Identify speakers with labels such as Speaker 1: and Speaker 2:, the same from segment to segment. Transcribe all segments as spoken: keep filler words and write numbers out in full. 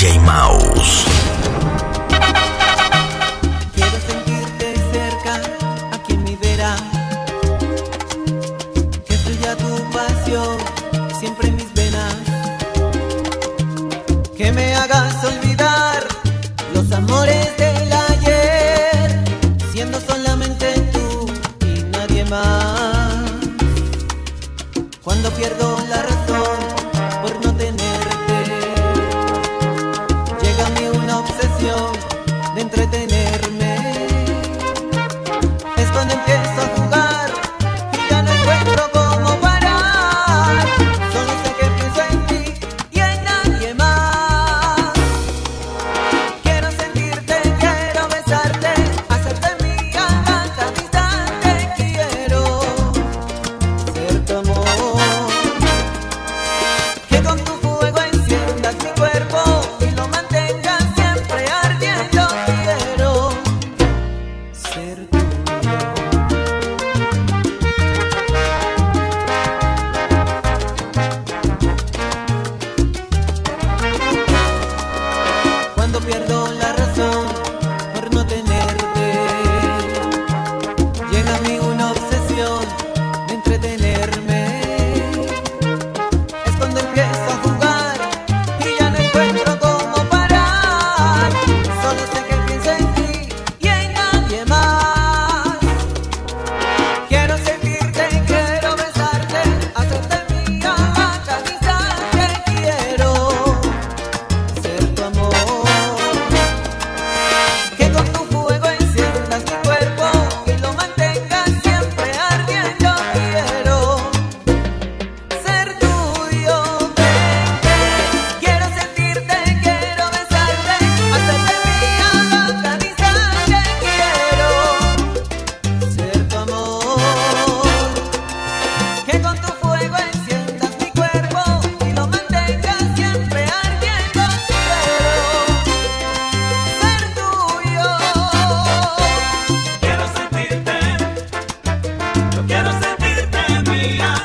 Speaker 1: D J Mouse.
Speaker 2: Quiero sentirte cerca, aquí en mi vera, que fluya tu pasión siempre en mis venas, que me hagas olvidar los amores del ayer, siendo solamente tú y nadie más. Cuando pierdo la razón por no tenerte, llega a mí una obsesión de entretenerme. Es cuando empiezo a jugar y ya no encuentro cómo parar. Solo sé que pienso en ti y en nadie más. Quiero sentirte, quiero besarte, hacerte mía a cada instante. Quiero ser tu amor, que con tu fuego enciendas mi cuerpo y lo mantengas siempre ardiendo. Quiero ser tuyo. Cuando pierdo la razón por no tenerte, llega a mí una obsesión de entretenerme. Es cuando empiezo a jugar y ya no encuentro cómo parar. Solo sé que pienso en ti y en nadie más. Quiero sentirte, quiero besarte, hacerte mía a cada instante. Quiero ser tu amor, que con tu fuego enciendas mi cuerpo y lo mantengas siempre ardiendo. Quiero ser tuyo, vente. Quiero sentirte, quiero besarte, hacerte mía a cada instante. Quiero ser tu amor, que con tu fuego enciendas mi cuerpo y lo mantengas siempre ardiendo. Quiero ser tuyo.
Speaker 3: Quiero sentirte, yo quiero sentirte mía.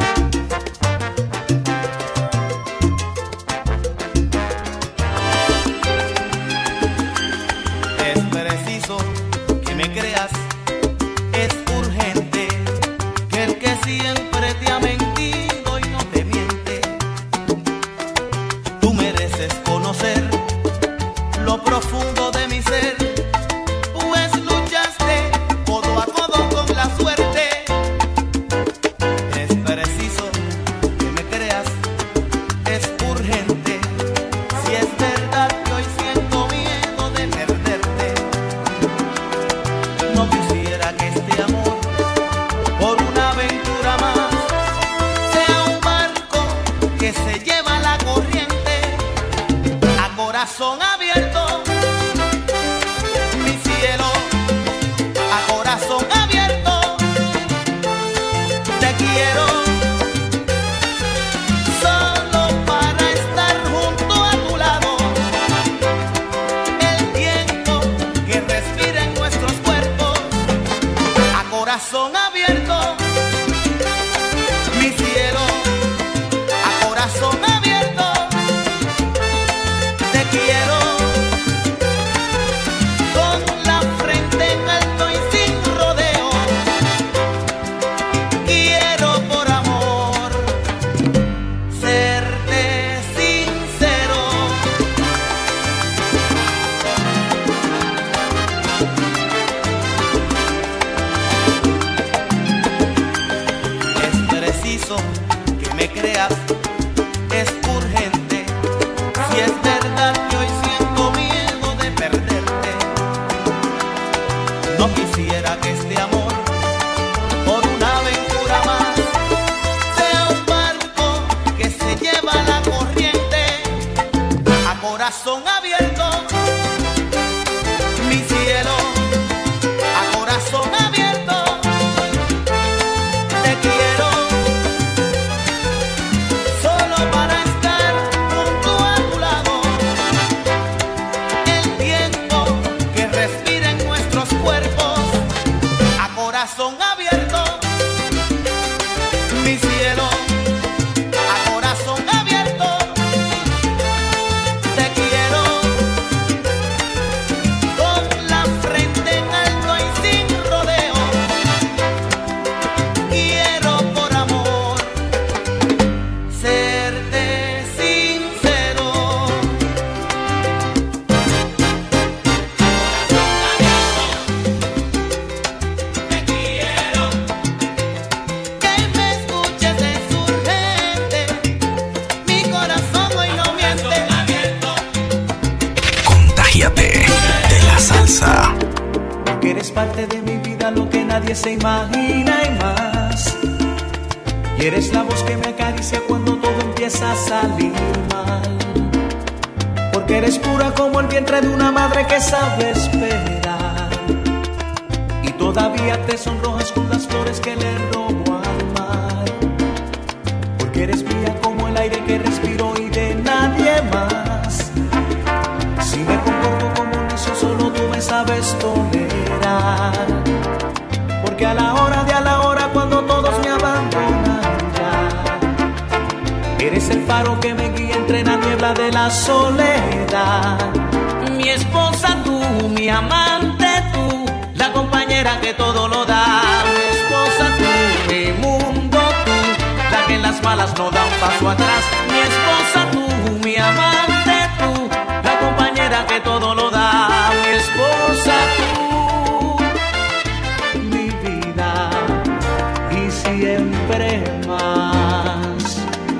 Speaker 3: Es preciso que me creas, es urgente que el que siempre te ha mentido y no te miente, tú mereces conocer lo profundo de mi ser, pues luchaste codo a codo con la suerte. Es preciso que me creas, es urgente, si es verdad que hoy siento miedo de perderte. No quisiera que este amor, por una aventura más, sea un barco que se lleva la corriente. A corazón abierto, mi cielo, a corazón abierto, te quiero solo para estar junto a tu lado. El viento que respira en nuestros cuerpos, a corazón abierto, mi cielo, a corazón abierto, te quiero con la frente en alto y sin rodeo. Quiero por amor serte sincero. Es preciso que me creas, es urgente, si es verdad que hoy siento miedo de perderte. No quisiera que este amor, por una aventura más, sea un barco que se lleva la corriente. A corazón abierto, mi cielo, a corazón abierto, te quiero solo para estar junto a tu lado. El viento que respira en nuestros cuerpos, a corazón abierto, mi cielo, a corazón abierto, te quiero porque eres parte de mi vida, lo que nadie se imagina y más. Y eres la voz que me acaricia cuando todo empieza a salir mal, porque eres pura como el vientre de una madre que sabe esperar, y todavía te sonrojas con las flores que le robo al mar, porque eres mía como el aire que respiro y de nadie más. Si me comporto como un necio, solo tú me sabes tolerar, porque a la hora de a la hora, cuando todos me abandonan ya, eres el faro que me guía entre la niebla de la soledad. Mi esposa tú, mi amante tú, la compañera que todo lo da. Mi esposa tú, mi mundo tú, la que en las malas no da un paso atrás. Mi esposa tú, mi amante tú, la compañera que todo lo da. Mi esposa tú, mi vida y siempre más,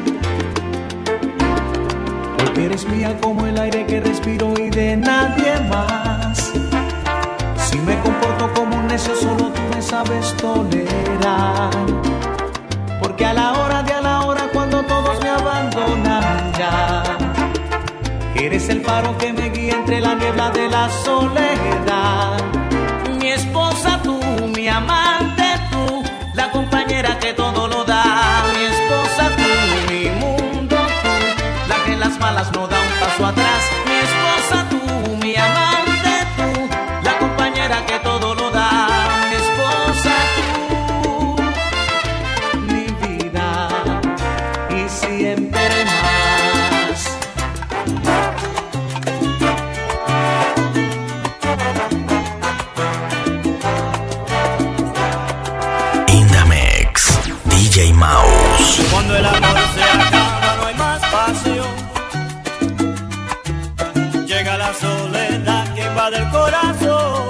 Speaker 3: porque eres mía como el aire que respiro y de nadie más. Si me comporto como un necio, solo tú me sabes tolerar, porque a la hora de a la hora, cuando todos me abandonan ya, eres el faro que me guía entre la niebla de la soledad. Mi esposa tú, mi amante tú, la compañera que todo lo da. Mi esposa tú, mi mundo tú, la que en las malas no da un paso atrás. Mi esposa tú, mi amante tú, la compañera que todo lo da. Mi esposa tú, mi vida y siempre más.
Speaker 1: Indamex, D J Mouse.
Speaker 4: Cuando el amor se acaba no hay más pasión, llega la soledad que invade el corazón.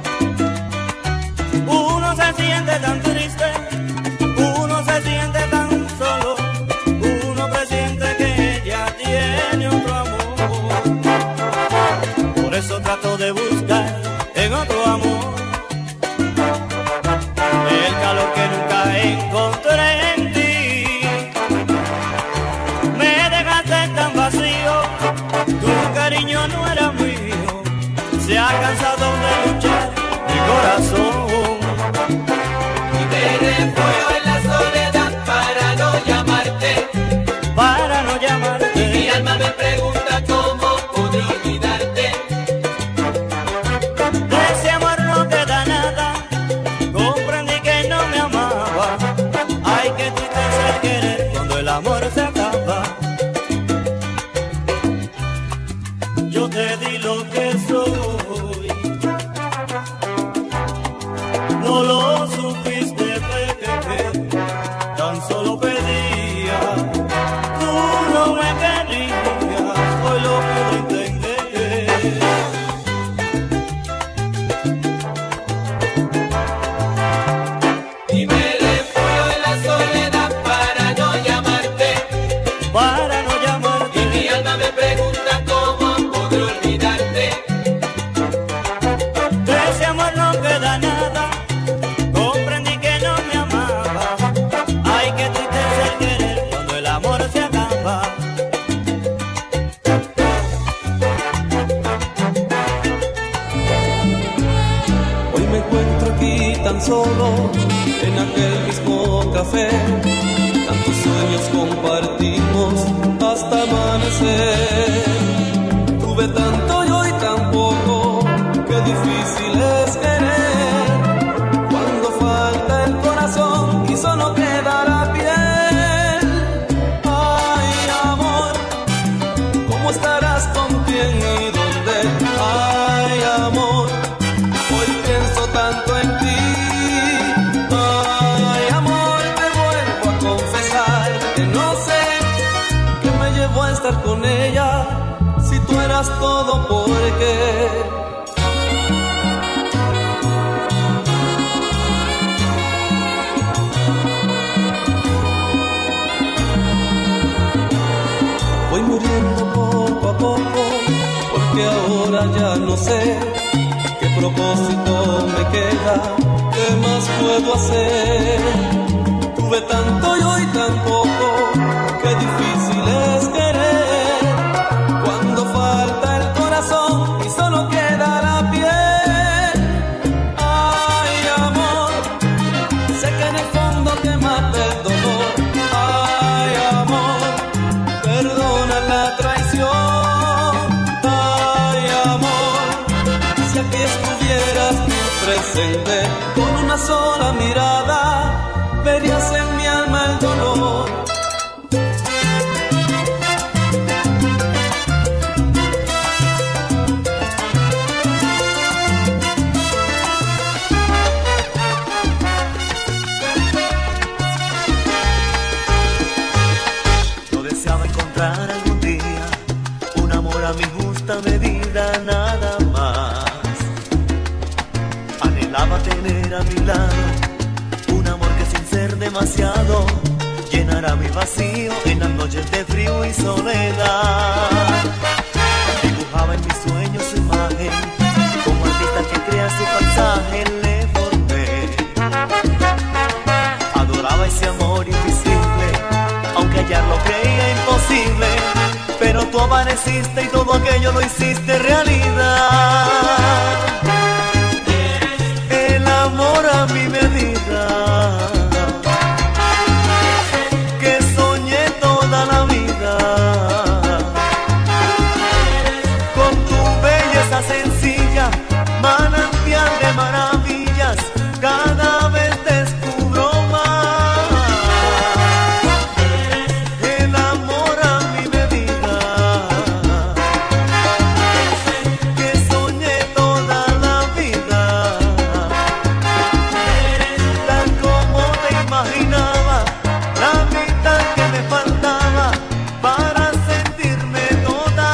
Speaker 4: Uno se siente tan triste, uno se siente tan solo, uno presiente que ella tiene otro amor. Por eso trato de buscar en otro amor el calor que nunca encontré en ti. Me dejaste tan vacío, tu cariño no era mío, se ha cansado de luchar mi corazón.
Speaker 2: Y me refugio en la soledad para no llamarte,
Speaker 4: Para no llamarte,
Speaker 2: y mi alma me pregunta cómo podré olvidarte.
Speaker 4: de ese amor no queda nada, comprendí que no me amaba. Ay, qué triste es el querer cuando el amor se acaba. Yo te di lo que soy, no lo supiste ver, tan solo pedía, tú no me querías, hoy lo puedo entender.
Speaker 2: Y me refugio en la soledad para no llamarte,
Speaker 4: Para no llamarte,
Speaker 2: y mi alma me pregunta cómo podré olvidarte.
Speaker 4: de ese amor no queda nada, comprendí que no me amaba. Ay, qué triste es el querer cuando el amor se acaba.
Speaker 5: Hoy me encuentro aquí tan solo, en aquel mismo café. Tantos sueños compartimos hasta amanecer. Tuve tanto y hoy tan poco, qué difícil es querer. Cuando falta el corazón y solo queda la piel. Ay, amor, ¿cómo estarás? ¿Con quién y dónde? Ay, amor, hoy pienso tanto en ti. Ay, amor, te vuelvo a confesar que no sé qué me llevó a estar con ella. Si tú eras todo, ¿por qué? Voy muriendo poco a poco, porque ahora ya no sé qué propósito me queda, ¿qué más puedo hacer? Tuve tanto y hoy tan poco, qué difícil es querer. Cuando falta el corazón y solo queda la piel. Ay, amor, sé que en el fondo te mata el dolor. Ay, amor, perdona la traición. Ay, amor, si aquí estuvieras presente, con una sola mirada verías en mi alma el dolor.
Speaker 3: Yo deseaba encontrar algún día un amor a mi justa medida, nada más. Anhelaba tener a mi lado un amor que sin ser demasiado llenará mi vacío en las noches de frío y soledad. Dibujaba en mis sueños su imagen, como artista que crea su paisaje le formé. Adoraba ese amor invisible, aunque hallarlo creía imposible, pero tú apareciste y todo aquello lo hiciste realidad. El amor a mi medida, que soñé toda la vida, con tu belleza sencilla, manantial de maravillas, cada vez descubro más. El amor a mi medida, que soñé toda la vida, tal como te imaginaba, la mitad que me faltaba para sentirme toda.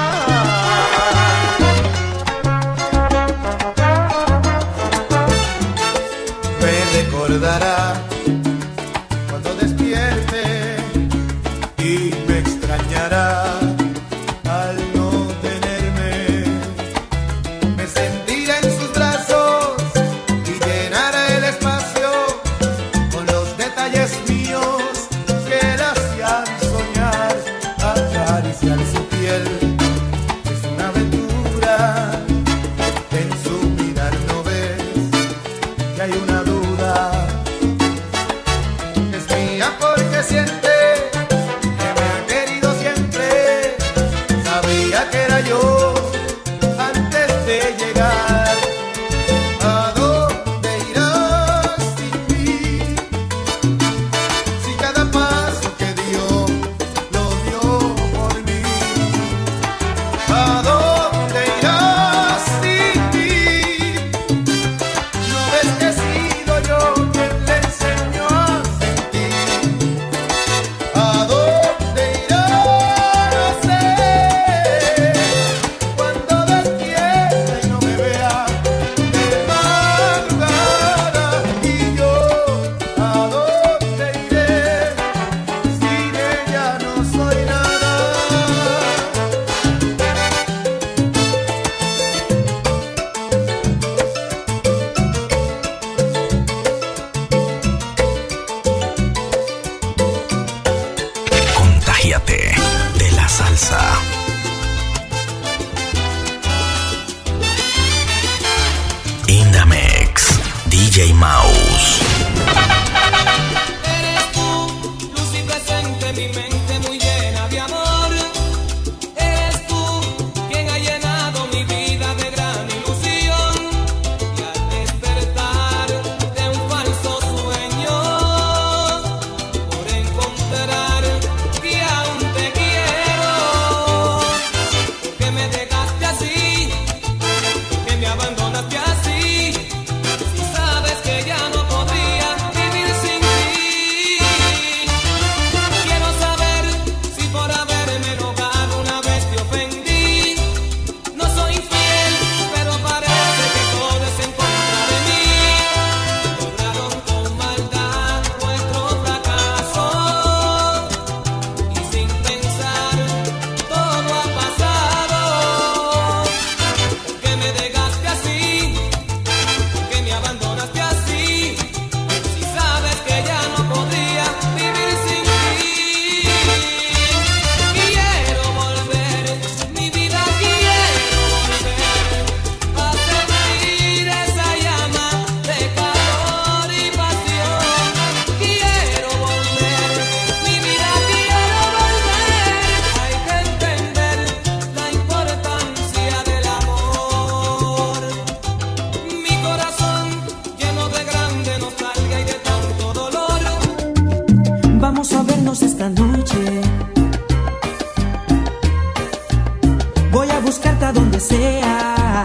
Speaker 6: Me recordará cuando despierte y me extrañará al no tenerme. Me sentirá en sus brazos y llenará el espacio con los detalles míos que la hacían soñar. Acariciar su piel es una aventura, en su mirar no ves que hay una duda. Es mía porque siente que me ha querido siempre. Sabía que era yo antes de llegar. ¿A dónde irás sin mí? Si cada paso que dio lo dio por mí. ¿A dónde irás sin mí? ¿No ves que he sido yo quien le enseñó a sentir? ¿A dónde irá? No sé. Cuando despierta y no me vea de madrugada, y yo, ¿a dónde iré? Sin ella no soy nada.
Speaker 1: Contágiate de la salsa. Indamex, D J Mouse.
Speaker 2: Eres tú, luz y presente, mi mente muy llena de amor. Eres tú quien ha llenado mi vida de gran ilusión. Y al despertar de un falso sueño, por encontrar que aún te quiero, porque me dejaste así, que me abandonaste así. Si sabes que ya no buscarte a donde sea,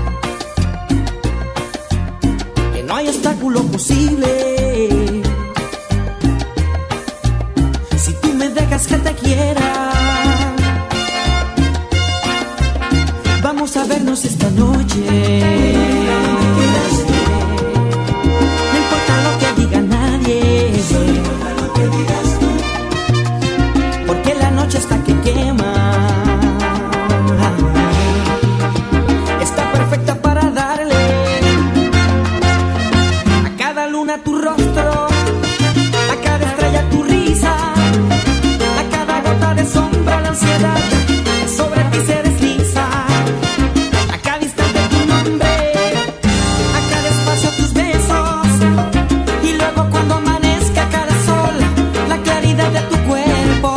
Speaker 2: que no hay obstáculo posible. Si tú me dejas que te quiera, vamos a vernos esta noche. No importa lo que diga nadie, porque la noche está que quema. Está perfecta para darle a cada luna tu rostro, a cada estrella tu risa, a cada gota de sombra la ansiedad que sobre ti se desliza, a cada instante tu nombre, a cada espacio tus besos, y luego cuando amanezca cada sol, la claridad de tu cuerpo.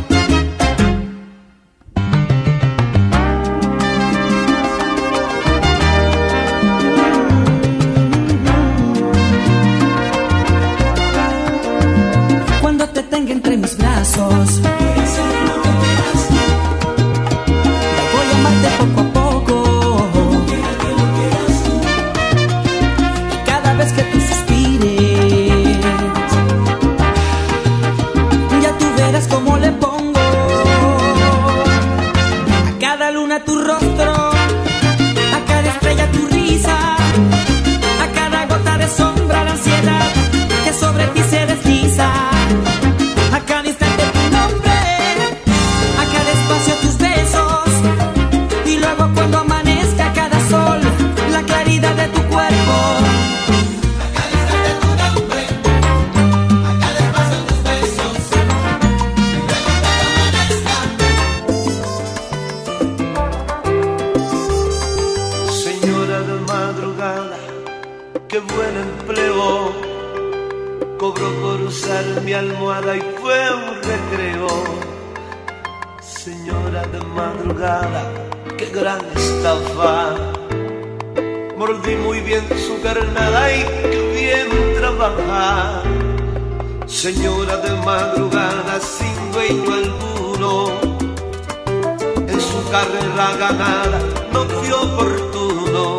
Speaker 2: Cuando te tenga entre mis brazos, voy a amarte poco a poco, y cada vez que tú suspires, ya tú verás cómo le pongo a cada luna tu rostro, a cada estrella tu risa, a cada gota de sombra la ansiedad que sobre ti se desliza, a cada instante tu nombre, a cada espacio tus besos, y luego cuando amanezca cada sol, la claridad de tu cuerpo. A cada instante tu nombre, a cada espacio tus besos, y luego cuando amanezca.
Speaker 7: Señora de madrugada, qué buen empleo cobró por usar mi almohada y fue un recreo. Señora de madrugada, qué gran estafa. Mordí muy bien su carnada y qué bien trabaja. Señora de madrugada, sin dueño alguno, en su carrera ganada no fue oportuno.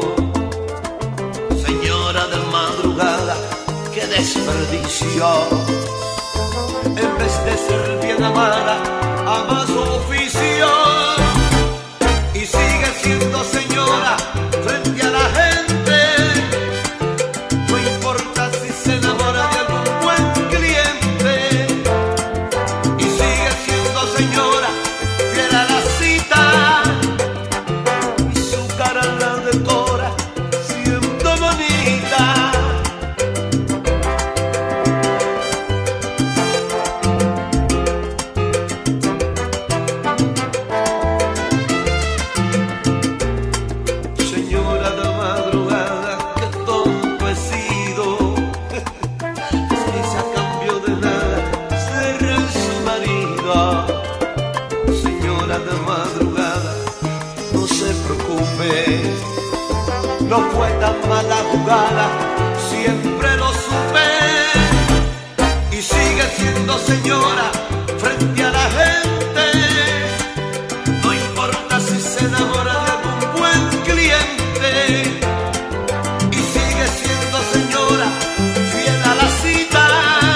Speaker 7: Señora de madrugada, qué desperdicio. En vez de ser bien amada, ama su oficio. Y sigue siendo señora frente a la gente. No importa si se enamora de algún buen cliente. Y sigue siendo señora fiel a la cita. Y su cara la decora siendo bonita. Señora de madrugada, qué tonto he sido. Si se a cambio de nada ser su marido. Señora de madrugada, no se preocupe, no fue tan mala jugada, siempre lo supe. Y sigue siendo señora frente a la gente. No importa si se enamora de algún buen cliente. Y sigue siendo señora fiel a la cita.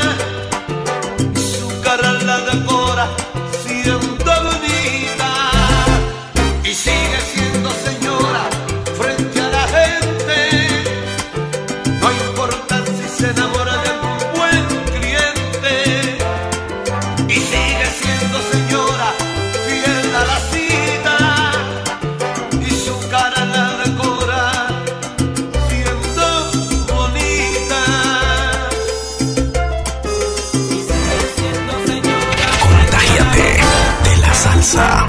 Speaker 7: Y su cara la decora siendo bonita. Y sigue siendo señora frente a la gente. No importa si se enamora de algún buen cliente. Y sigue siendo señora fiel a la cita. Y su cara la decora siendo bonita. Y sigue siendo señora.
Speaker 1: Contágiate de la salsa.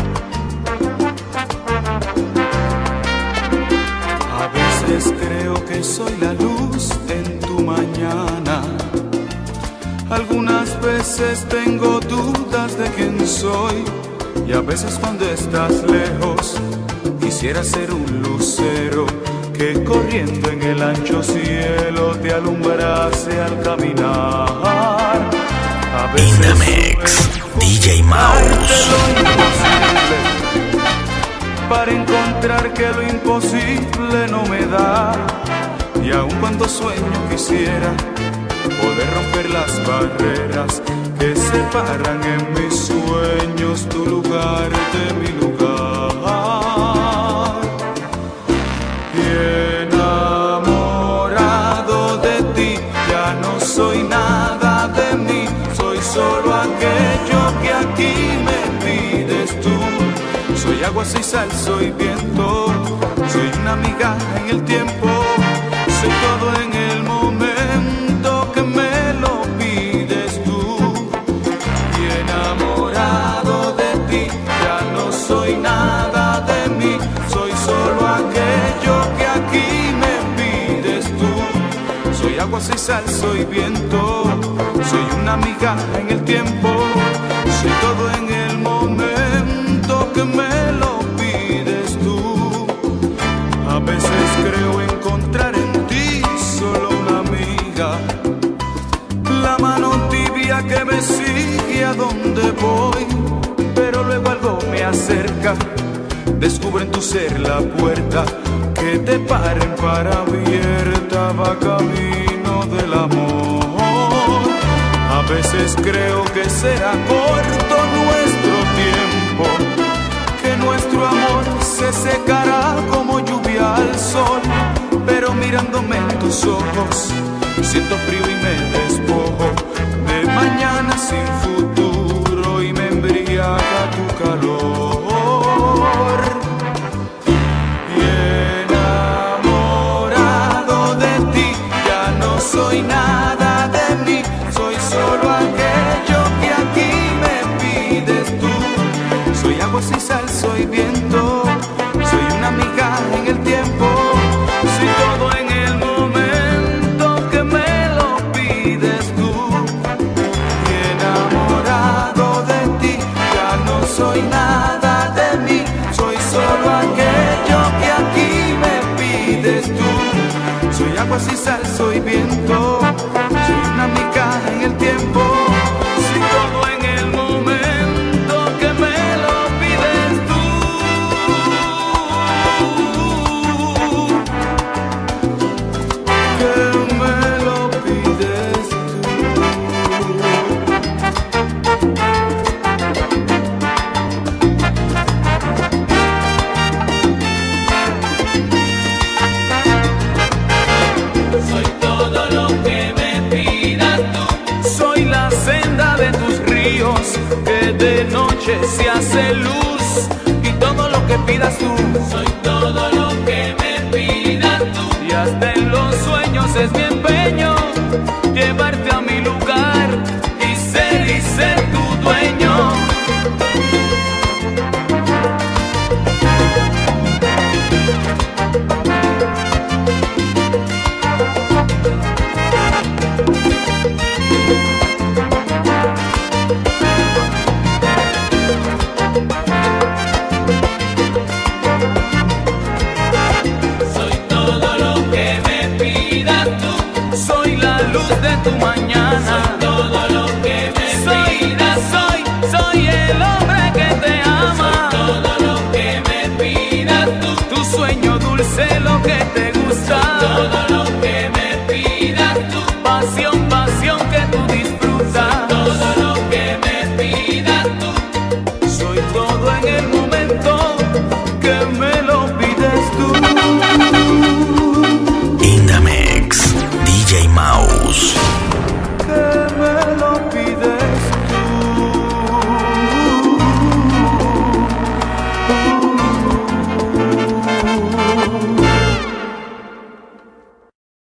Speaker 6: A veces creo que soy la luz en tu mañana. Algunas veces tengo dudas de quién soy. Y a veces cuando estás lejos quisiera ser un lucero que corriendo en el ancho cielo te alumbrase al caminar. A veces
Speaker 1: Inamex, D J Mouse.
Speaker 6: para encontrar demostrar que lo imposible no me da. Y aun cuando sueño quisiera poder romper las barreras que separan en mis sueños tu lugar de mi lugar. Y enamorado de ti, ya no soy nada de mí, soy solo aquello que aquí me pides tú. Soy agua, soy sal, soy viento, soy una amiga en el tiempo, soy todo en el momento que me lo pides tú. Y enamorado de ti, ya no soy nada de mí, soy solo aquello que aquí me pides tú. Soy agua, soy sal, soy viento, soy una amiga en el tiempo, soy todo en el momento que me lo pides tú. A veces creo encontrar en ti solo una amiga, la mano tibia que me sigue a donde voy, pero luego algo me acerca, descubre en tu ser la puerta que te paren para abierta, va camino del amor. A veces creo que será corto nuestro tiempo, que nuestro amor se secará como lluvia al sol, pero mirándome en tus ojos siento frío y me despojo de mañana sin futuro y me embriaga tu calor. Y enamorado de ti, ya no soy nada de mí, soy solo aquello que aquí me pides tú. Soy agua, soy sal, soy viento, soy una amiga en el tiempo, soy todo en el momento que me lo pides tú. Y enamorado de ti, ya no soy nada de mí, soy solo aquello que aquí me pides tú. Soy agua, soy sal, soy viento, soy una amiga en el tiempo, soy todo en el momento que me lo pides tú. Que me lo pides tú.
Speaker 5: Soy todo lo que me pidas tú.
Speaker 6: Soy la senda de tus ríos, que de noche se hace luz, y todo lo que pidas tú.
Speaker 5: Soy todo lo que me pidas tú.
Speaker 6: Y hasta en los sueños es mi empeño llevarte a mi